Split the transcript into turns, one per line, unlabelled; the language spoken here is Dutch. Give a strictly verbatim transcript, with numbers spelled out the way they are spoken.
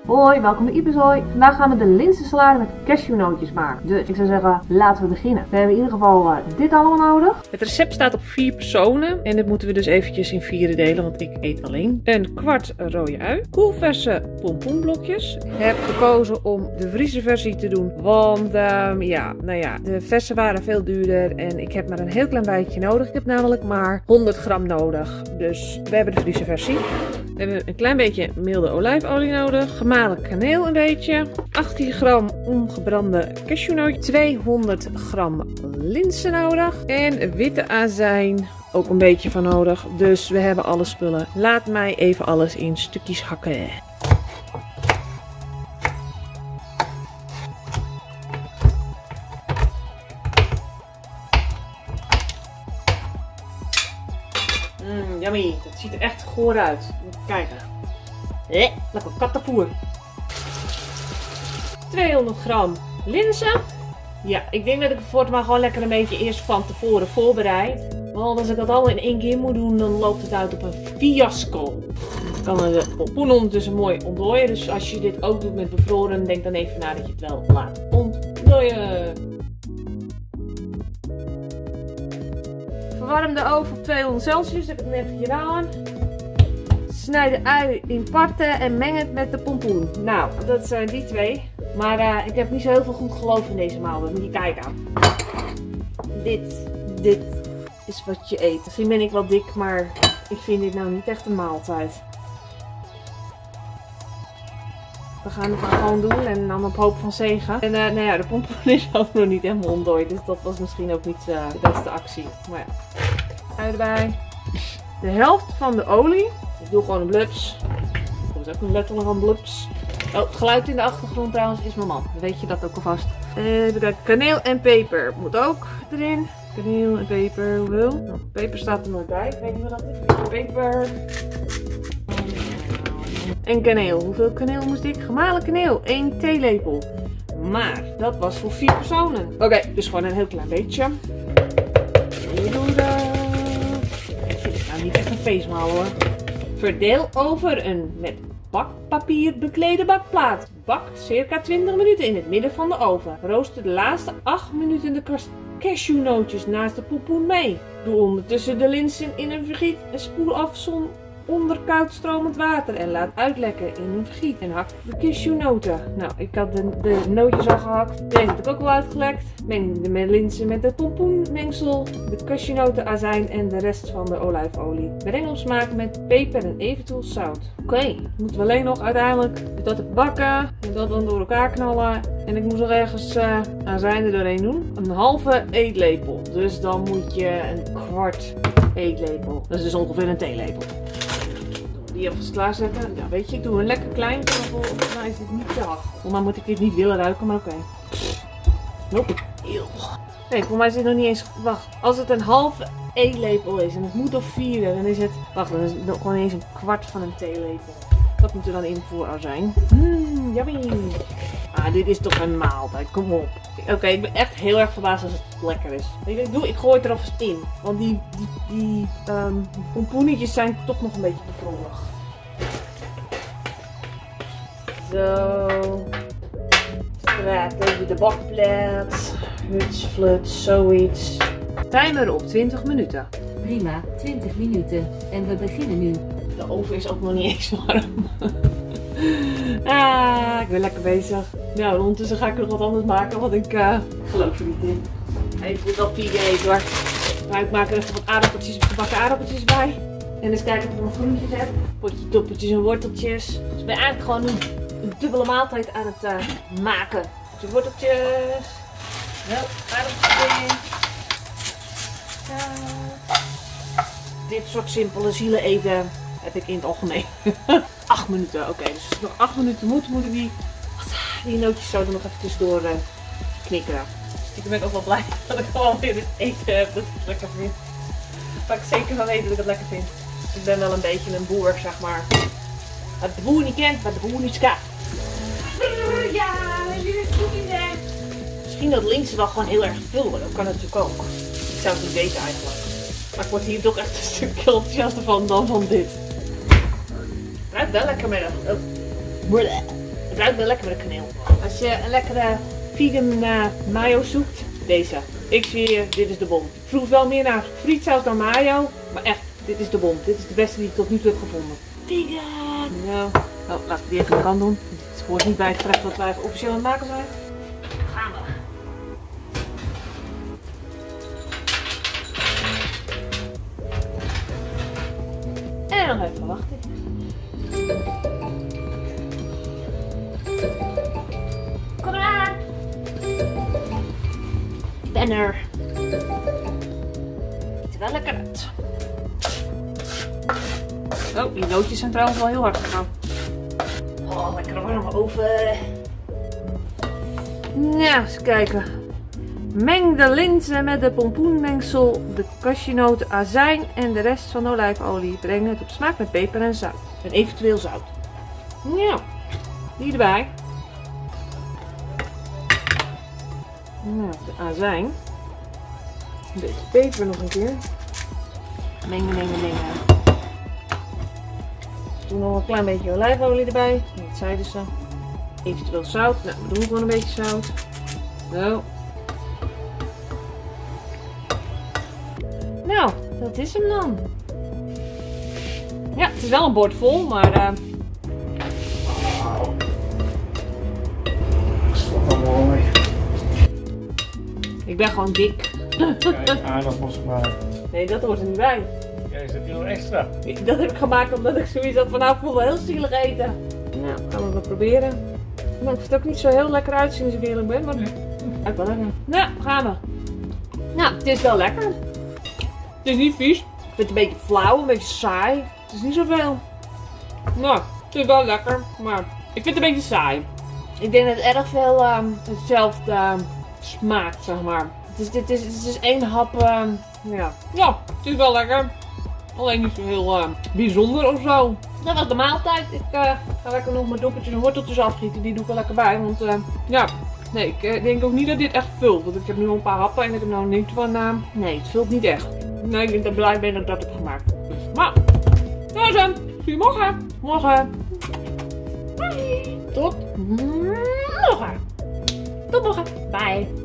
Hoi, welkom bij Ipezoi. Vandaag gaan we de linzensalade met cashewnootjes maken. Dus ik zou zeggen, laten we beginnen. We hebben in ieder geval uh, dit allemaal nodig. Het recept staat op vier personen. En dit moeten we dus eventjes in vieren delen, want ik eet alleen. Een kwart rode ui. Koelverse pompoenblokjes. Ik heb gekozen om de Friese versie te doen. Want um, ja, nou ja, de verse waren veel duurder. En ik heb maar een heel klein beetje nodig. Ik heb namelijk maar honderd gram nodig. Dus we hebben de Friese versie. We hebben een klein beetje milde olijfolie nodig. Gemalen kaneel een beetje. achttien gram ongebrande cashewnootjes. tweehonderd gram linzen nodig. En witte azijn ook een beetje van nodig. Dus we hebben alle spullen. Laat mij even alles in stukjes hakken. Mmm, yummy. Dat ziet er echt goor uit. Kijken. Eh, lekker kattenvoer. tweehonderd gram linzen. Ja, ik denk dat ik het voortaan gewoon lekker een beetje eerst van tevoren voorbereid. Want als ik dat allemaal in één keer moet doen, dan loopt het uit op een fiasco. Ik kan de pompoen ondertussen mooi ontdooien. Dus als je dit ook doet met bevroren, denk dan even na dat je het wel laat ontdooien. Verwarm de oven op tweehonderd Celsius. Dat heb ik net gedaan. Snijd de ui in parten en meng het met de pompoen. Nou, dat zijn die twee. Maar uh, ik heb niet zo heel veel goed geloof in deze maaltijd. Moet je kijken. Dit, dit is wat je eet. Misschien ben ik wel dik, maar ik vind dit nou niet echt een maaltijd. We gaan het maar gewoon doen en dan op hoop van zegen. En uh, nou ja, de pompoen is ook nog niet helemaal ontdooid. Dus dat was misschien ook niet uh, de beste actie. Maar ja, ui erbij. De helft van de olie. Ik doe gewoon een blubs. Dat is ook een letterlijk een blubs. Oh, het geluid in de achtergrond trouwens is mijn man. Dan weet je dat ook alvast. Even kijken. Kaneel en peper moet ook erin. Kaneel en peper, hoeveel? Nou, peper staat er nooit bij. Ik weet niet wat dat is. Peper. En kaneel. Hoeveel kaneel moest ik? Gemalen kaneel. één theelepel. Maar dat was voor vier personen. Oké, okay, dus gewoon een heel klein beetje. Ik doe dat. Ik vind het nou niet echt een feestmaal hoor. Verdeel over een met bakpapier beklede bakplaat. Bak circa twintig minuten in het midden van de oven. Rooster de laatste acht minuten de cashewnootjes naast de pompoen mee. Doe ondertussen de linzen in een vergiet en spoel af zon onder koud stromend water en laat uitlekken in een vergiet. En hak de cashewnoten. Nou, ik had de, de nootjes al gehakt. Deze heb ik ook al uitgelekt. Meng de linzen met het pompoenmengsel, de cashewnoten, azijn en de rest van de olijfolie. Breng op smaak met peper en eventueel zout. Oké, okay, moeten we alleen nog uiteindelijk dat even bakken en dat dan door elkaar knallen. En ik moest nog ergens uh, azijn er doorheen doen. Een halve eetlepel. Dus dan moet je een kwart eetlepel. Dat is dus ongeveer een theelepel. Die even klaarzetten. Ja, weet je, ik doe een lekker klein. Volgens mij is dit niet te hard. Volgens mij moet ik dit niet willen ruiken, maar oké. Okay. Nope. Eeuw. Nee, voor mij is dit nog niet eens. Wacht, als het een halve eetlepel is en het moet op vierde, dan is het. Wacht, dan is het gewoon eens een kwart van een theelepel. Dat moet er dan in voor azijn. Mmm, yummy. Ah, dit is toch een maaltijd. Kom op. Oké, okay, ik ben echt heel erg verbaasd als het lekker is. Weet je wat ik doe? Ik gooi het er alvast in. Want die, die, die um, pompoenetjes zijn toch nog een beetje bevroren. Zo. Straat over de bakplaat. Huts, fluts, zoiets. Timer op twintig minuten.
Prima, twintig minuten. En we beginnen nu.
De oven is ook nog niet eens warm. Ah, ik ben lekker bezig. Nou, ondertussen ga ik nog wat anders maken, want ik uh, geloof er niet in. Hij moet wel vier eten hoor. Maar ik maak er even wat aardappeltjes, gebakken aardappeltjes bij. En eens kijken of ik nog groentjes heb. Potje toppetjes en worteltjes. Dus ik ben eigenlijk gewoon een, een dubbele maaltijd aan het uh, maken. Potje worteltjes. Wel, aardappeltjes in. Ja. Dit soort simpele zielen eten heb ik in het algemeen. acht minuten, oké. Okay, dus als ik nog acht minuten moet, moet ik die, die nootjes zo er nog even tussendoor uh, knikkeren. Stiekem ben ik ook wel blij dat ik gewoon weer het eten heb dat ik het lekker vind. Waar ik zeker van weet dat ik het lekker vind. Ik ben wel een beetje een boer, zeg maar. Wat de boer niet kent, wat de boer niet skaat. Ja, jullie goed zijn. Misschien dat links wel gewoon heel erg veel wordt, dat kan natuurlijk ook. Ik zou het niet weten eigenlijk. Maar ik word hier toch echt een stukje enthousiaster van dan van dit. Het ruikt wel lekker middag. Oh. ruikt wel lekker met de kaneel. Als je een lekkere vegan uh, mayo zoekt, deze. Ik zie je, dit is de bom. Ik vroeg wel meer naar frietsaus dan mayo, maar echt, dit is de bom. Dit is de beste die ik tot nu toe heb gevonden. Vegan! Nou, oh, laten we die even aan de kant doen. Het hoort niet bij het gerecht wat wij officieel aan het maken zijn. Gaan we. En nog even wachten. Kom eraan! Ik ben er. Ziet er wel lekker uit. Oh, die loodjes zijn trouwens wel heel hard gegaan. Oh, lekker warme oven. Nou, eens kijken. Meng de linzen met de pompoenmengsel, de cashewnoten, azijn en de rest van de olijfolie. Breng het op smaak met peper en zout. En eventueel zout. Ja, die erbij. Nou, de azijn. Een beetje peper nog een keer. Mengen, mengen, mengen. Doe nog een klein beetje olijfolie erbij. Dat zeiden ze. Eventueel zout. Nou, we doen gewoon een beetje zout. Zo. Nou, dat is hem dan. Ja, het is wel een bord vol, maar... Uh...
Dat is toch wel mooi.
Ik ben gewoon dik.
Kijk, aardappels maar.
Nee, dat hoort er niet bij.
Jij zit hier nog extra.
Dat heb ik gemaakt omdat ik zoiets had van nou, ik voel wel heel zielig eten. Nou, gaan we wel proberen. Nou, ik vind het ook niet zo heel lekker uitzien als ik eerlijk ben, maar uit wel lekker. Nou, gaan we. Nou, het is wel lekker. Het is niet vies. Ik vind het een beetje flauw, een beetje saai. Het is niet zoveel. Nou, het is wel lekker, maar ik vind het een beetje saai. Ik denk dat het erg veel um, hetzelfde um, smaakt, zeg maar. Het is, dit is, het is één hap, um, ja. Ja, het is wel lekker. Alleen niet zo heel uh, bijzonder of zo. Dat was de maaltijd. Ik uh, ga lekker nog mijn doppertjes en worteltjes afgieten. Die doe ik er lekker bij. Want uh, ja, nee, ik uh, denk ook niet dat dit echt vult. Want ik heb nu al een paar happen en ik heb nou niet van, uh, nee, het vult niet echt. Nee, ik denk dat ik blij ben dat ik dat heb gemaakt. Dus, maar, dat is hem. Zie je morgen. Morgen. Bye. Tot morgen. Tot morgen. Bye.